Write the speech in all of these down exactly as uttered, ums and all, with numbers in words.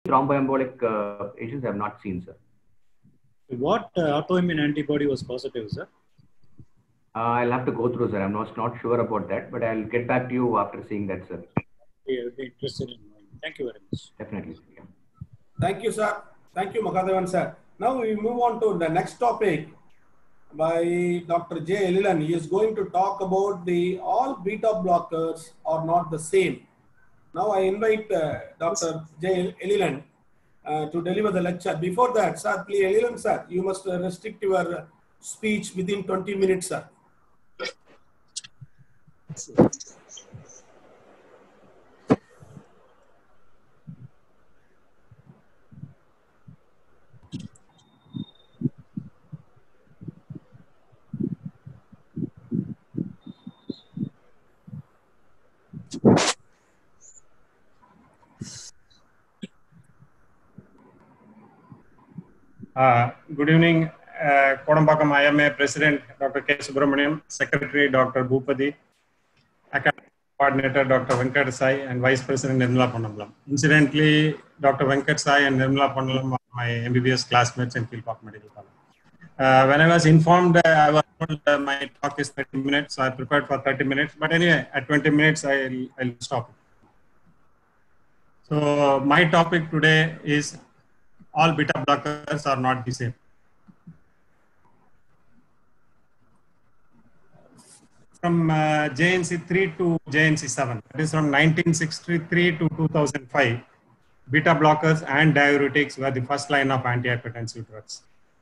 thromboembolic uh, agents I have not seen, sir. What uh, autoimmune antibody was positive, sir? Uh, I'll have to go through, sir. I'm not, not sure about that, but I'll get back to you after seeing that, sir. Yeah, I would be interested in knowing. Thank you very much. Definitely. Yeah. Thank you, sir. Thank you, Mahadevan, sir. Now we move on to the next topic by Doctor J. Elilan. He is going to talk about the all beta blockers are not the same. Now I invite uh, Doctor J. Elilan uh, to deliver the lecture. Before that, sir, please, Elilan, sir, you must uh, restrict your speech within twenty minutes, sir. Uh, good evening, uh, Kodambakam I M A President Doctor K. Subramaniam, Secretary Doctor Bhupati, Academic Coordinator Doctor Venkat Sai, and Vice President Nirmala Ponnambalam. Incidentally, Doctor Venkat Sai and Nirmala Ponnambalam are my M B B S classmates in Kilpauk Medical College. Uh, when I was informed, uh, I was told uh, my talk is thirty minutes, so I prepared for thirty minutes. But anyway, at twenty minutes, I'll, I'll stop. So my topic today is all beta blockers are not the same. From uh, J N C three to J N C seven, that is from nineteen sixty-three to two thousand five, beta blockers and diuretics were the first line of antihypertensive drugs.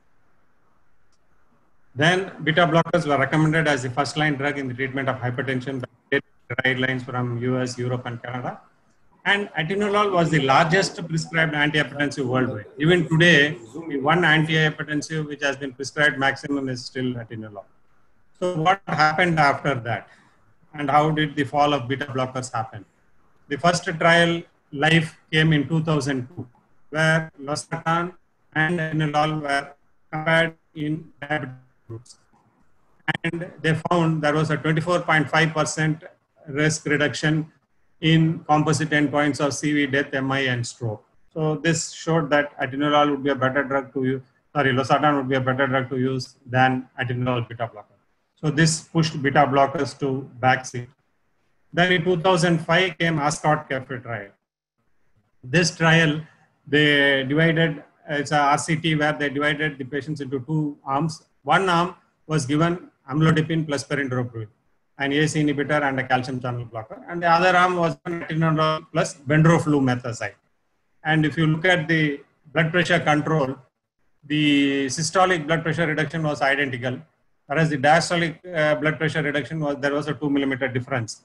Then beta blockers were recommended as the first line drug in the treatment of hypertension by guidelines from U S, Europe and Canada. And atenolol was the largest prescribed antihypertensive worldwide. Even today, the one antihypertensive which has been prescribed maximum is still atenolol. So what happened after that? And how did the fall of beta blockers happen? The first trial, LIFE, came in two thousand two, where losartan and atenolol were compared in diabetes groups. And they found there was a twenty-four point five percent risk reduction in composite endpoints of C V, death, M I, and stroke. So this showed that atenolol would be a better drug to use, sorry, losartan would be a better drug to use than atenolol beta blocker. So this pushed beta blockers to backseat. Then in two thousand five came ASCOT-CAFE trial. This trial, they divided, it's a R C T where they divided the patients into two arms. One arm was given amlodipine plus perindopril, an A C E inhibitor and a calcium channel blocker. And the other arm was atenolol plus bendroflumetazide. And if you look at the blood pressure control, the systolic blood pressure reduction was identical, whereas the diastolic uh, blood pressure reduction was, there was a two millimeter difference.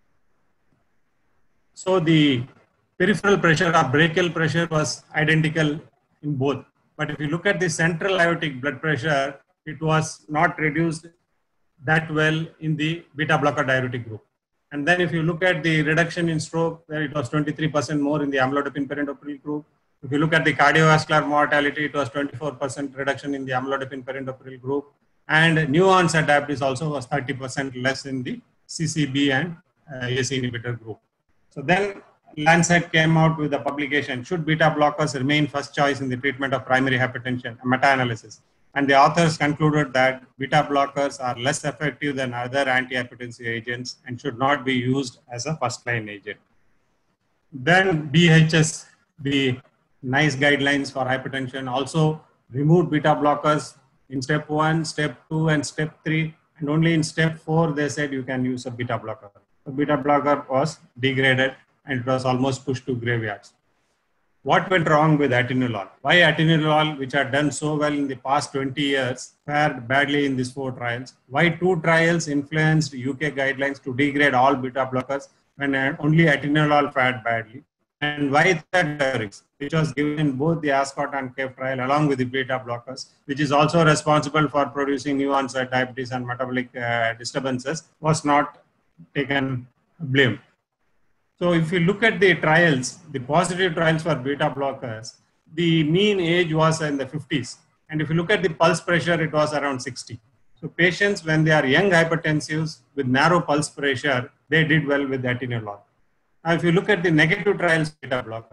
So the peripheral pressure or brachial pressure was identical in both. But if you look at the central aortic blood pressure, it was not reduced that well in the beta blocker diuretic group. And then if you look at the reduction in stroke, where it was twenty-three percent more in the amlodipine perindopril group. If you look at the cardiovascular mortality, it was twenty-four percent reduction in the amlodipine perindopril group. And new onset diabetes also was thirty percent less in the C C B and uh, A C E inhibitor group. So then Lancet came out with a publication, should beta blockers remain first choice in the treatment of primary hypertension, a meta-analysis. And the authors concluded that beta blockers are less effective than other antihypertensive agents and should not be used as a first-line agent. Then B H S, the NICE guidelines for hypertension, also removed beta blockers in step one, step two, and step three. And only in step four, they said you can use a beta blocker. The beta blocker was degraded and it was almost pushed to graveyards. What went wrong with atenolol? Why atenolol, which had done so well in the past twenty years, fared badly in these four trials? Why two trials influenced U K guidelines to degrade all beta blockers when only atenolol fared badly? And why diuretics, which was given in both the ASCOT and CAFE trial along with the beta blockers, which is also responsible for producing new onset diabetes and metabolic uh, disturbances, was not taken blame. So if you look at the trials, the positive trials for beta blockers, the mean age was in the fifties. And if you look at the pulse pressure, it was around sixty. So patients, when they are young hypertensives with narrow pulse pressure, they did well with atenolol. Now, if you look at the negative trials beta blockers,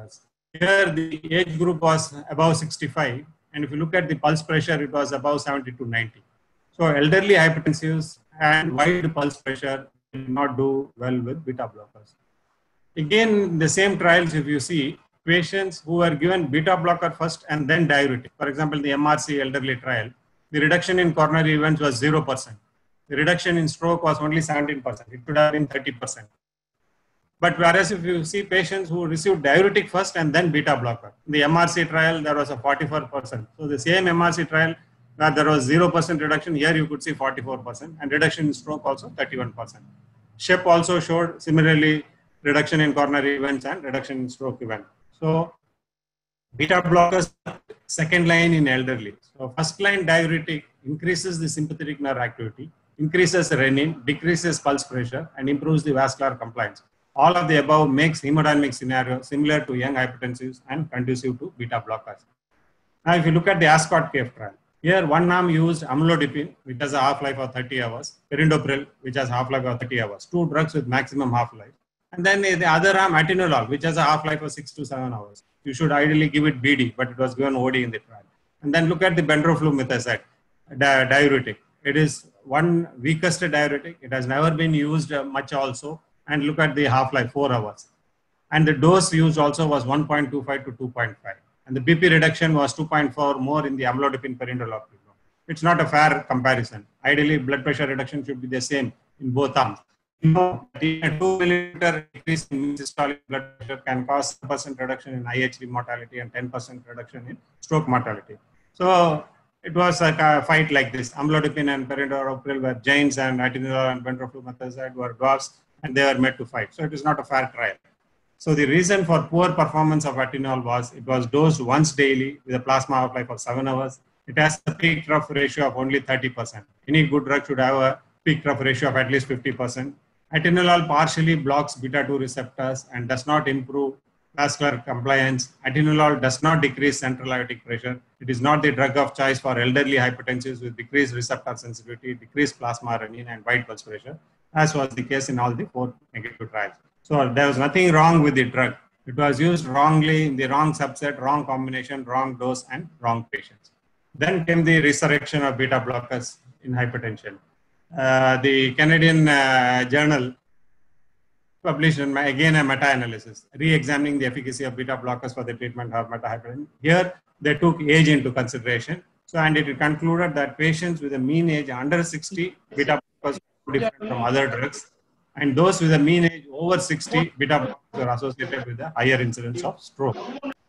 Here the age group was above sixty-five, and if you look at the pulse pressure, it was above seventy to ninety. So elderly hypertensives and wide pulse pressure did not do well with beta blockers. Again, in the same trials, if you see, patients who were given beta blocker first and then diuretic, for example, the M R C elderly trial, the reduction in coronary events was zero percent. The reduction in stroke was only seventeen percent. It could have been thirty percent. But whereas if you see patients who received diuretic first and then beta blocker, in the M R C trial, there was a forty-four percent. So the same M R C trial where there was zero percent reduction, here you could see forty-four percent, and reduction in stroke also thirty-one percent. SHEP also showed similarly reduction in coronary events and reduction in stroke event. So beta blockers second line in elderly. So first line diuretic increases the sympathetic nerve activity, increases renin, decreases pulse pressure, and improves the vascular compliance. All of the above makes hemodynamic scenario similar to young hypertensives and conducive to beta blockers. Now, if you look at the Ascot Cave trial, here one arm used amlodipine, which has a half-life of thirty hours, perindopril, which has a half-life of thirty hours, two drugs with maximum half-life. And then the other arm, atenolol, which has a half-life of six to seven hours. You should ideally give it B D, but it was given O D in the trial. And then look at the benroflumetazide, di diuretic. It is one weakest diuretic. It has never been used much also. And look at the half-life, four hours. And the dose used also was one point two five to two point five. And the B P reduction was two point four more in the amlodipine perindopril. It's not a fair comparison. Ideally, blood pressure reduction should be the same in both arms. You know, a two millimeter increase in systolic blood pressure can cause ten percent reduction in I H D mortality and ten percent reduction in stroke mortality. So it was like a fight like this. Amlodipine and perindopril were giants, and atenolol and benroflumetazide were dwarfs, and they were made to fight. So it is not a fair trial. So the reason for poor performance of atenolol was it was dosed once daily with a plasma half-life of seven hours. It has a peak trough ratio of only thirty percent. Any good drug should have a peak trough ratio of at least fifty percent. Atenolol partially blocks beta two receptors and does not improve vascular compliance. Atenolol does not decrease central aortic pressure. It is not the drug of choice for elderly hypertensives with decreased receptor sensitivity, decreased plasma renin, and wide pulse pressure, as was the case in all the four negative trials. So there was nothing wrong with the drug. It was used wrongly in the wrong subset, wrong combination, wrong dose, and wrong patients. Then came the resurrection of beta blockers in hypertension. Uh, the Canadian uh, journal published again a meta-analysis, re-examining the efficacy of beta blockers for the treatment of hypertension. Here, they took age into consideration. So, and it concluded that patients with a mean age under sixty, beta blockers were different from other drugs. And those with a mean age over sixty, beta blockers were associated with a higher incidence of stroke.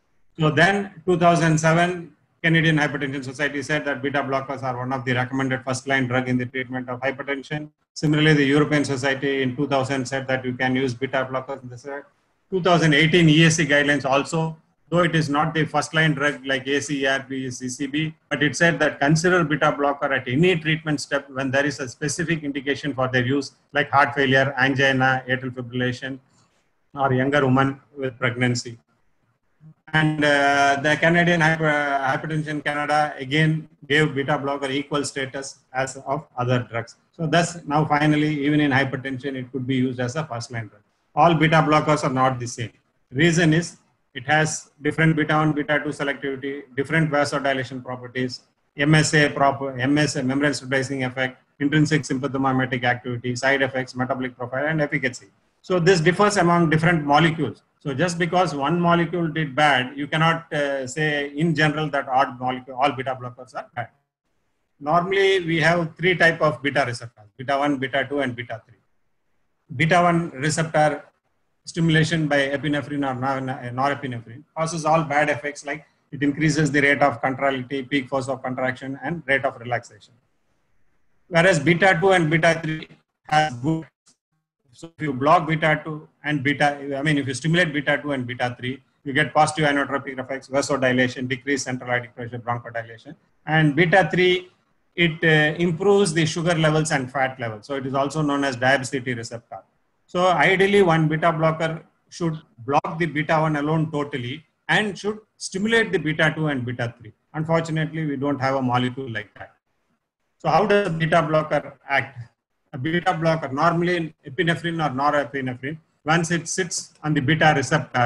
So then, two thousand seven, Canadian Hypertension Society said that beta blockers are one of the recommended first-line drug in the treatment of hypertension. Similarly, the European Society in two thousand said that you can use beta blockers in this. two thousand eighteen E S C guidelines also, though it is not the first-line drug like A C E, A R B, C C B, but it said that consider beta blocker at any treatment step when there is a specific indication for their use, like heart failure, angina, atrial fibrillation, or younger women with pregnancy. And uh, the Canadian Hyper, Hypertension Canada again gave beta blocker equal status as of other drugs. So thus now finally, even in hypertension, it could be used as a first-line drug. All beta blockers are not the same. Reason is it has different beta one, beta two selectivity, different vasodilation properties, M S A proper, M S A membrane stabilizing effect, intrinsic sympathomimetic activity, side effects, metabolic profile, and efficacy. So this differs among different molecules. So just because one molecule did bad, you cannot uh, say in general that all molecule, all beta blockers are bad. Normally, we have three type of beta receptors: beta one, beta two, and beta three. Beta one receptor stimulation by epinephrine or norepinephrine causes all bad effects, like it increases the rate of contractility, peak force of contraction, and rate of relaxation. Whereas beta two and beta three has good. So if you block beta two and beta, I mean, if you stimulate beta two and beta three, you get positive inotropic effects, vasodilation, decreased central aortic pressure, bronchodilation. And beta three, it uh, improves the sugar levels and fat levels. So it is also known as diabetes receptor. So ideally, one beta blocker should block the beta one alone totally and should stimulate the beta two and beta three. Unfortunately, we don't have a molecule like that. So how does a beta blocker act? A beta blocker, normally epinephrine or norepinephrine, once it sits on the beta receptor,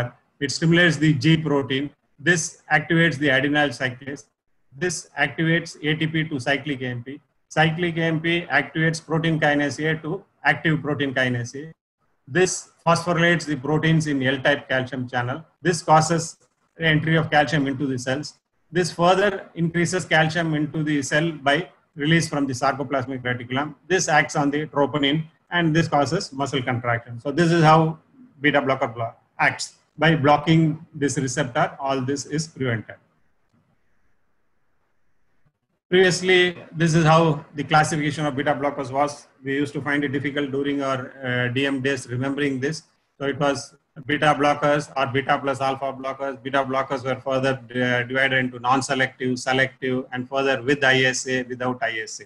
It stimulates the G protein. This activates the adenyl cyclase. This activates A T P to cyclic A M P. Cyclic A M P activates protein kinase A to active protein kinase A. This phosphorylates the proteins in L-type calcium channel. This causes entry of calcium into the cells. This further increases calcium into the cell by release from the sarcoplasmic reticulum. This acts on the troponin and this causes muscle contraction. So this is how beta blocker block acts. By blocking this receptor, all this is prevented. Previously, this is how the classification of beta blockers was. We used to find it difficult during our uh, D M days remembering this. So it was beta blockers or beta plus alpha blockers. Beta blockers were further uh, divided into non-selective, selective, and further with I S A, without I S A.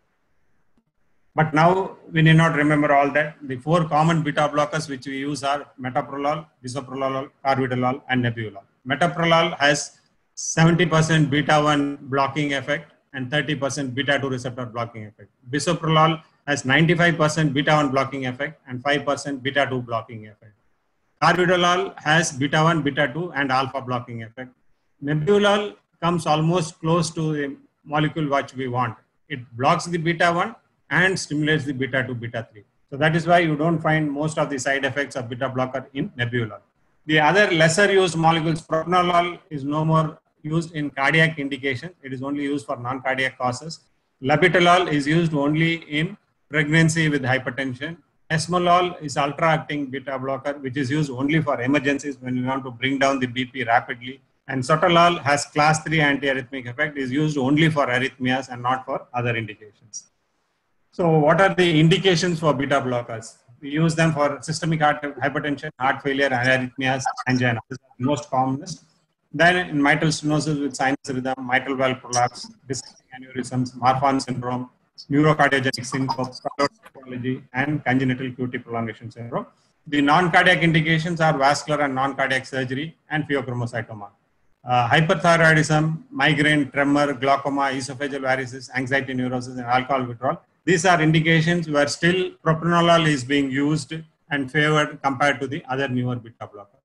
But now we need not remember all that. The four common beta blockers which we use are metoprolol, bisoprolol, carvedilol, and nebivolol. Metoprolol has seventy percent beta one blocking effect and thirty percent beta two receptor blocking effect. Bisoprolol has ninety-five percent beta one blocking effect and five percent beta two blocking effect. Carvedilol has beta one, beta two, and alpha blocking effect. Nebivolol comes almost close to the molecule which we want. It blocks the beta one and stimulates the beta two, beta three. So that is why you don't find most of the side effects of beta blocker in nebivolol. The other lesser used molecules, propranolol is no more used in cardiac indications. It is only used for non-cardiac causes. Labetalol is used only in pregnancy with hypertension. Esmolol is ultra-acting beta blocker, which is used only for emergencies when we want to bring down the B P rapidly. And sotalol has class three antiarrhythmic effect, is used only for arrhythmias and not for other indications. So what are the indications for beta blockers? We use them for systemic heart hypertension, heart failure, arrhythmias, angina. This is the most commonest. Then in mitral stenosis with sinus rhythm, mitral valve prolapse, discrete aneurysms, Marfan syndrome, neurocardiogenic syncope, cardiology, and congenital Q T prolongation syndrome. The non-cardiac indications are vascular and non-cardiac surgery and pheochromocytoma. Uh, hyperthyroidism, migraine, tremor, glaucoma, esophageal varices, anxiety neurosis, and alcohol withdrawal. These are indications where still propranolol is being used and favored compared to the other newer beta blockers.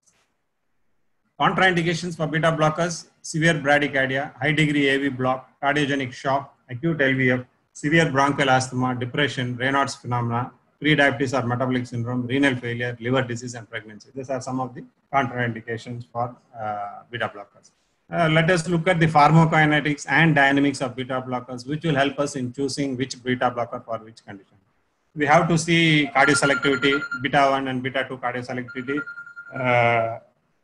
Contraindications for beta blockers: severe bradycardia, high degree A V block, cardiogenic shock, acute L V F, severe bronchial asthma, depression, Raynaud's phenomena, pre-diabetes or metabolic syndrome, renal failure, liver disease, and pregnancy. These are some of the contraindications for uh, beta blockers. Uh, let us look at the pharmacokinetics and dynamics of beta blockers, which will help us in choosing which beta blocker for which condition. We have to see cardioselectivity, beta one and beta two cardioselectivity. Uh,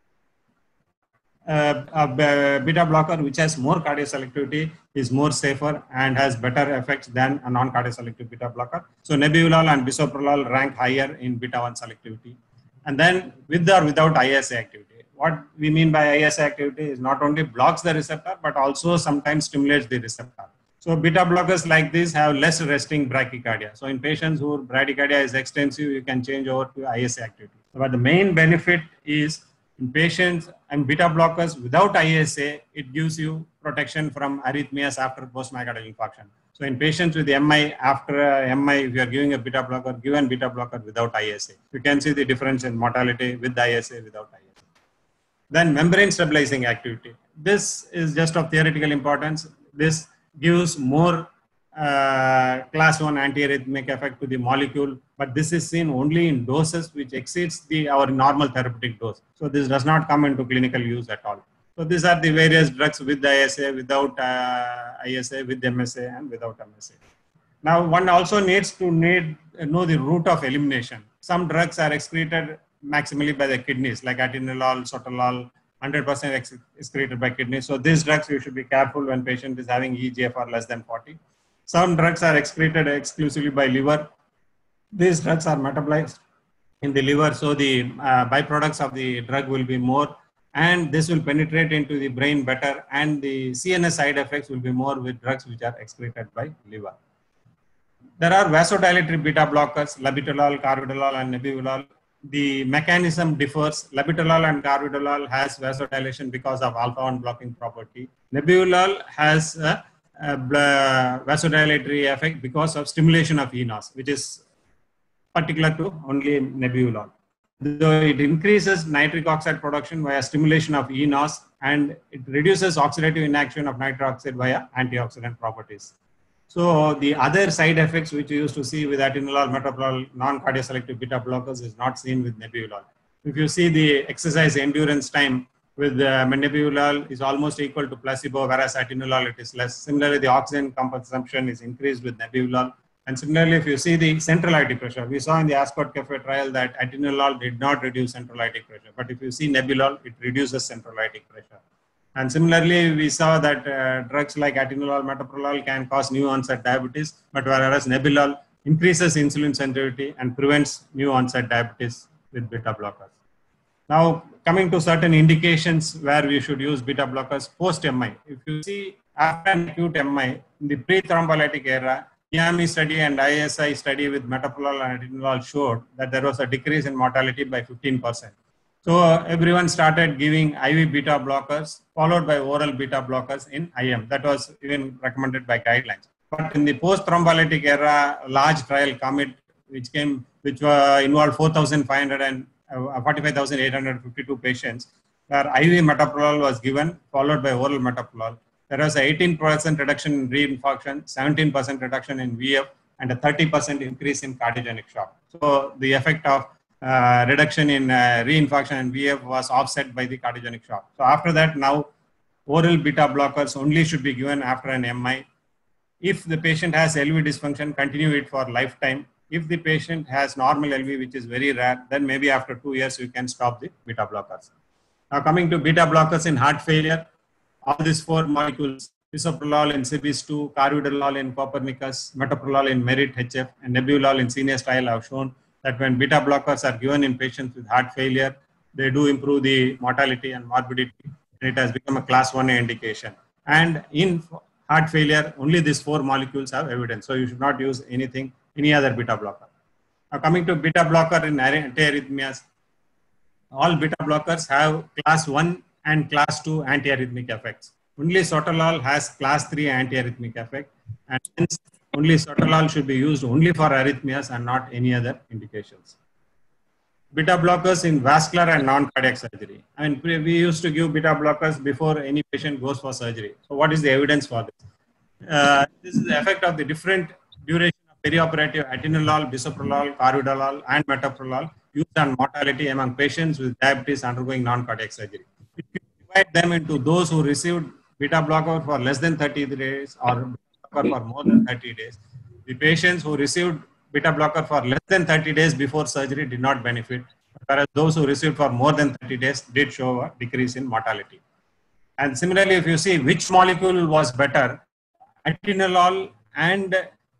uh, a beta blocker which has more cardioselectivity is more safer and has better effects than a non-cardioselective beta blocker. So nebivolol and bisoprolol rank higher in beta one selectivity. And then with or without I S A activity. What we mean by I S A activity is not only blocks the receptor, but also sometimes stimulates the receptor. So beta blockers like this have less resting bradycardia. So in patients whose bradycardia is extensive, you can change over to I S A activity. But the main benefit is in patients and beta blockers without I S A, it gives you protection from arrhythmias after post-myocardial infarction. So in patients with M I, after M I, if you are giving a beta blocker, given beta blocker without I S A, you can see the difference in mortality with I S A, without I S A. Then membrane stabilizing activity. This is just of theoretical importance. This gives more uh, class one antiarrhythmic effect to the molecule, but this is seen only in doses which exceeds the our normal therapeutic dose. So this does not come into clinical use at all. So these are the various drugs with I S A, without uh, I S A, with M S A, and without M S A. Now one also needs to need, know the route of elimination. Some drugs are excreted maximally by the kidneys, like atenolol, sotalol, one hundred percent ex excreted by kidneys. So these drugs you should be careful when patient is having E G F R less than forty. Some drugs are excreted exclusively by liver. These drugs are metabolized in the liver, so the uh, byproducts of the drug will be more, and this will penetrate into the brain better, and the C N S side effects will be more with drugs which are excreted by liver. There are vasodilatory beta blockers, labetalol, carvedilol, and nebivolol. The mechanism differs. Labetalol and carvedilol has vasodilation because of alpha one blocking property. Nebivolol has a, a vasodilatory effect because of stimulation of E N O S, which is particular to only nebivolol. though it increases nitric oxide production via stimulation of E N O S, and it reduces oxidative inaction of nitric oxide via antioxidant properties. So the other side effects which you used to see with atenolol, metoprolol, non-cardioselective beta blockers is not seen with nebivolol. If you see the exercise endurance time with uh, nebivolol is almost equal to placebo, whereas atenolol it is less. Similarly, the oxygen consumption is increased with nebivolol. And similarly, if you see the central aortic pressure, we saw in the Ascot Cafe trial that atenolol did not reduce central aortic pressure. But if you see nebivolol, it reduces central aortic pressure. And similarly, we saw that uh, drugs like atenolol, metoprolol can cause new onset diabetes, but whereas nebivolol increases insulin sensitivity and prevents new onset diabetes with beta blockers. Now, coming to certain indications where we should use beta blockers post M I. If you see after an acute M I, in the pre-thrombolytic era, E A M I study and I S I study with metoprolol and atenolol showed that there was a decrease in mortality by fifteen percent. So uh, everyone started giving I V beta blockers followed by oral beta blockers in I M. That was even recommended by guidelines. But in the post-thrombolytic era, a large trial COMET, which came, which uh, involved four thousand five hundred and uh, forty-five thousand eight hundred fifty-two patients, where I V metoprolol was given followed by oral metoprolol. There was an eighteen percent reduction in reinfarction, seventeen percent reduction in V F, and a thirty percent increase in cardiogenic shock. So the effect of uh, reduction in uh, reinfarction and V F was offset by the cardiogenic shock. So after that, now oral beta blockers only should be given after an M I. If the patient has L V dysfunction, continue it for lifetime. If the patient has normal L V, which is very rare, then maybe after two years you can stop the beta blockers. Now coming to beta blockers in heart failure, all these four molecules, bisoprolol in CIBIS two, carvedilol in Copernicus, metoprolol in MERIT H F, and nebivolol in CINEAS trial have shown that when beta blockers are given in patients with heart failure, they do improve the mortality and morbidity, and it has become a class one A indication. And in heart failure, only these four molecules have evidence. So you should not use anything, any other beta blocker. Now coming to beta blocker in antiarrhythmias, all beta blockers have class one and class two antiarrhythmic effects. Only sotalol has class three antiarrhythmic effect, and hence only sotalol should be used only for arrhythmias and not any other indications. Beta blockers in vascular and non-cardiac surgery. I mean, we used to give beta blockers before any patient goes for surgery. So what is the evidence for this? Uh, this is the effect of the different duration of perioperative atenolol, bisoprolol, carvedilol, and metoprolol used on mortality among patients with diabetes undergoing non-cardiac surgery. If you divide them into those who received beta blocker for less than thirty days or beta blocker for more than thirty days, the patients who received beta blocker for less than thirty days before surgery did not benefit, whereas those who received for more than thirty days did show a decrease in mortality. And similarly, if you see which molecule was better, atenolol and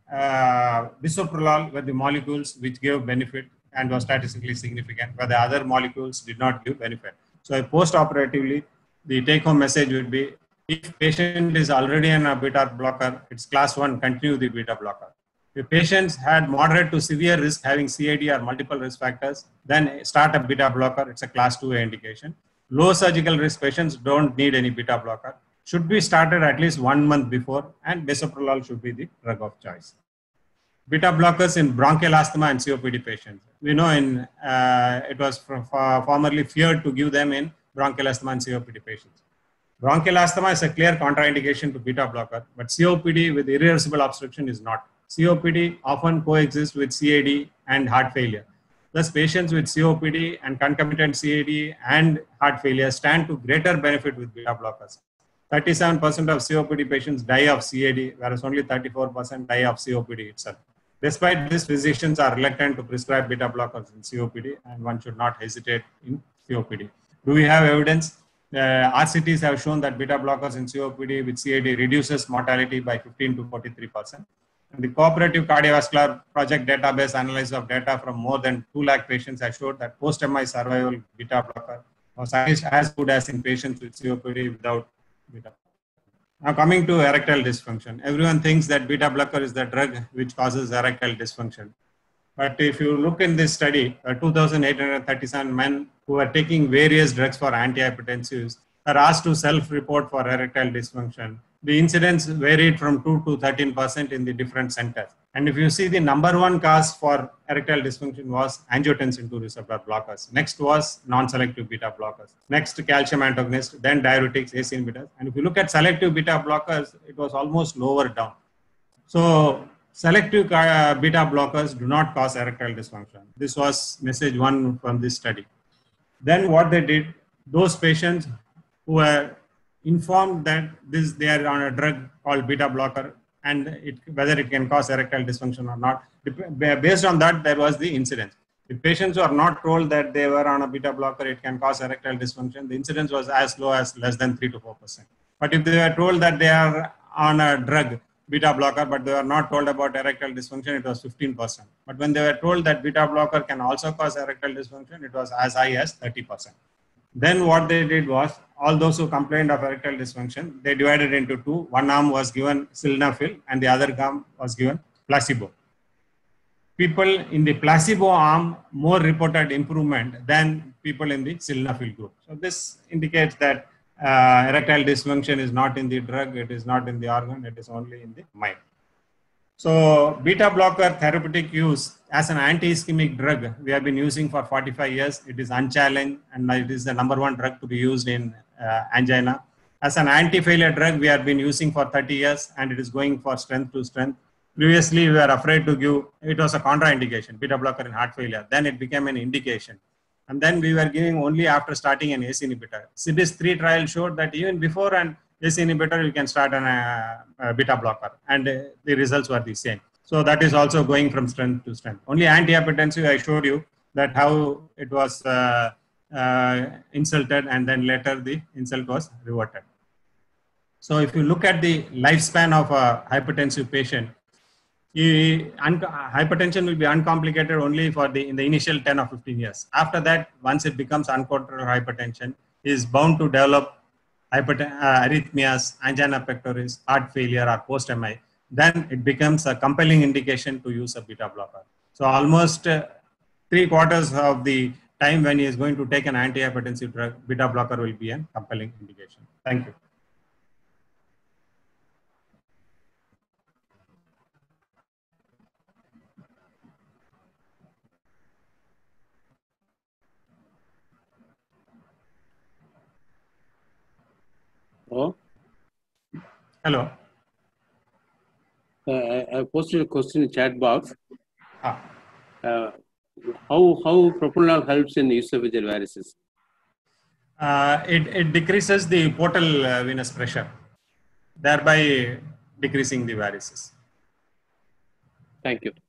uh, bisoprolol were the molecules which gave benefit and was statistically significant, where the other molecules did not give benefit. So post-operatively, the take-home message would be, if patient is already on a beta blocker, it's class one, continue the beta blocker. If patients had moderate to severe risk having C A D or multiple risk factors, then start a beta blocker, it's a class two A indication. Low surgical risk patients don't need any beta blocker. Should be started at least one month before, and bisoprolol should be the drug of choice. Beta blockers in bronchial asthma and C O P D patients. We know in uh, it was for, for formerly feared to give them in bronchial asthma and C O P D patients. Bronchial asthma is a clear contraindication to beta blocker, but C O P D with irreversible obstruction is not. C O P D often coexists with C A D and heart failure. Thus, patients with C O P D and concomitant C A D and heart failure stand to greater benefit with beta blockers. thirty-seven percent of C O P D patients die of C A D, whereas only thirty-four percent die of C O P D itself. Despite this, physicians are reluctant to prescribe beta blockers in C O P D, and one should not hesitate in C O P D. Do we have evidence? Uh, R C Ts have shown that beta blockers in C O P D with C A D reduces mortality by fifteen to forty-three percent. And the Cooperative Cardiovascular Project database analysis of data from more than two lakh patients has showed that post-M I survival beta blocker was as good as in patients with C O P D without beta. Now coming to erectile dysfunction. Everyone thinks that beta blocker is the drug which causes erectile dysfunction. But if you look in this study, uh, two thousand eight hundred thirty-seven men who are taking various drugs for antihypertensives are asked to self-report for erectile dysfunction. The incidence varied from two to thirteen percent in the different centers. And if you see, the number one cause for erectile dysfunction was angiotensin two receptor blockers. Next was non-selective beta blockers. Next, calcium antagonist, then diuretics, A C E inhibitors. And if you look at selective beta blockers, it was almost lower down. So selective uh, beta blockers do not cause erectile dysfunction. This was message one from this study. Then what they did, those patients who were informed that this they are on a drug called beta blocker and it, whether it can cause erectile dysfunction or not, based on that there was the incidence. If patients who are not told that they were on a beta blocker, it can cause erectile dysfunction, the incidence was as low as less than three to four percent. But if they were told that they are on a drug beta blocker, but they were not told about erectile dysfunction, it was fifteen percent. But when they were told that beta blocker can also cause erectile dysfunction, it was as high as thirty percent. Then what they did was, all those who complained of erectile dysfunction, they divided into two. One arm was given sildenafil and the other arm was given placebo. People in the placebo arm more reported improvement than people in the sildenafil group. So this indicates that uh, erectile dysfunction is not in the drug, it is not in the organ, it is only in the mind. So beta blocker therapeutic use as an anti-ischemic drug, we have been using for forty-five years. It is unchallenged and it is the number one drug to be used in uh, angina. As an anti-failure drug, we have been using for thirty years and it is going for strength to strength. Previously, we were afraid to give, it was a contraindication, beta blocker in heart failure. Then it became an indication. And then we were giving only after starting an A C E inhibitor. C B I S three trial showed that even before an A C E inhibitor, you can start an, uh, a beta blocker and uh, the results were the same. So that is also going from strength to strength. Only antihypertensive, I showed you that how it was uh, uh, insulted and then later the insult was reverted. So if you look at the lifespan of a hypertensive patient, you, un hypertension will be uncomplicated only for the in the initial ten or fifteen years. After that, once it becomes uncontrolled hypertension, is bound to develop hyperten uh, arrhythmias, angina pectoris, heart failure, or post-M I. Then it becomes a compelling indication to use a beta blocker. So almost uh, three quarters of the time when he is going to take an antihypertensive drug, beta blocker will be a compelling indication. Thank you. Hello. Hello. Uh, I, I posted a question in chat box. Ah. Uh, how how propranolol helps in esophageal varices? Uh, it, it decreases the portal uh, venous pressure, thereby decreasing the varices. Thank you.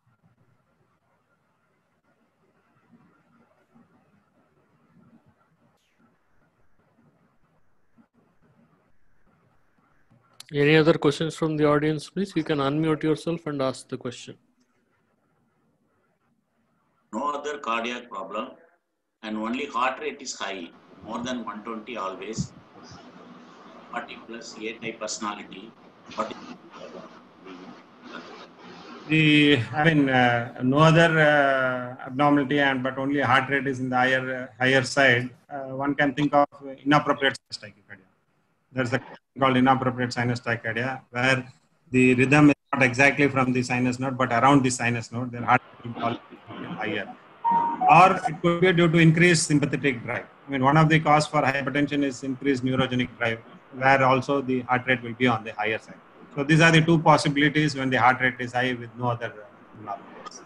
Any other questions from the audience, please? You can unmute yourself and ask the question. No other cardiac problem and only heart rate is high, more than one twenty always. forty plus A-type personality. What is the, I mean, uh, no other uh, abnormality, and but only heart rate is in the higher uh, higher side. Uh, one can think of inappropriate sinus tachycardia. There's a called inappropriate sinus tachycardia, where the rhythm is not exactly from the sinus node, but around the sinus node. Then heart rate will be higher, or it could be due to increased sympathetic drive. I mean, one of the cause for hypertension is increased neurogenic drive, where also the heart rate will be on the higher side. So these are the two possibilities when the heart rate is high with no other abnormalities.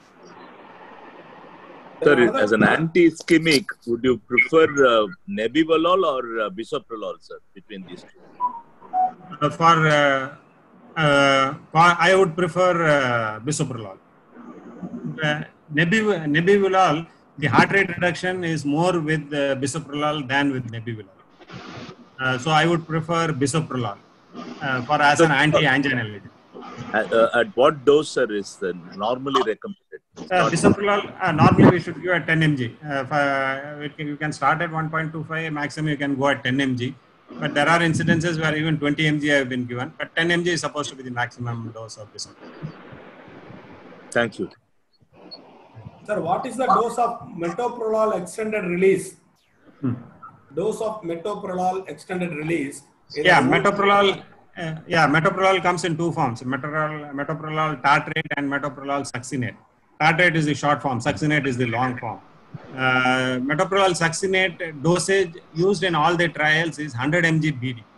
Sir, as an anti-ischemic, would you prefer uh, nebivolol or uh, bisoprolol, sir, between these two? Uh, for, uh, uh, for I would prefer uh, bisoprolol. Uh, nebiv nebivolol, the heart rate reduction is more with uh, bisoprolol than with nebivolol. Uh, so I would prefer bisoprolol uh, for as an anti-anginal agent. At, uh, at what dose, sir, is uh, normally recommended? Uh, bisoprolol, uh, normally we should give at ten milligrams. Uh, if, uh, it can, you can start at one point two five, maximum you can go at ten milligrams. But there are incidences where even twenty milligrams have been given. But ten milligrams is supposed to be the maximum dose of bisoprolol. Thank you. Sir, what is the dose of metoprolol extended release? Hmm. Dose of metoprolol extended release. Yeah, metoprolol Uh, yeah, metoprolol comes in two forms, metoprolol, metoprolol tartrate and metoprolol succinate. Tartrate is the short form, succinate is the long form. Uh, metoprolol succinate dosage used in all the trials is one hundred milligrams B D.